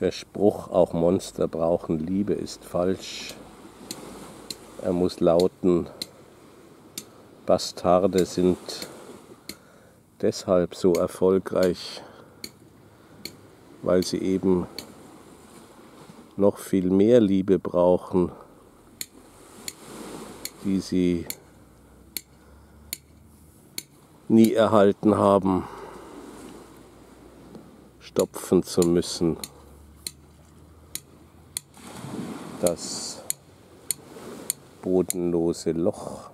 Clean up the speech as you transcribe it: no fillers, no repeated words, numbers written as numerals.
Der Spruch, auch Monster brauchen Liebe, ist falsch. Er muss lauten, Bastarde sind deshalb so erfolgreich, weil sie eben noch viel mehr Liebe brauchen, die sie nie erhalten haben, stopfen zu müssen. Das bodenlose Loch.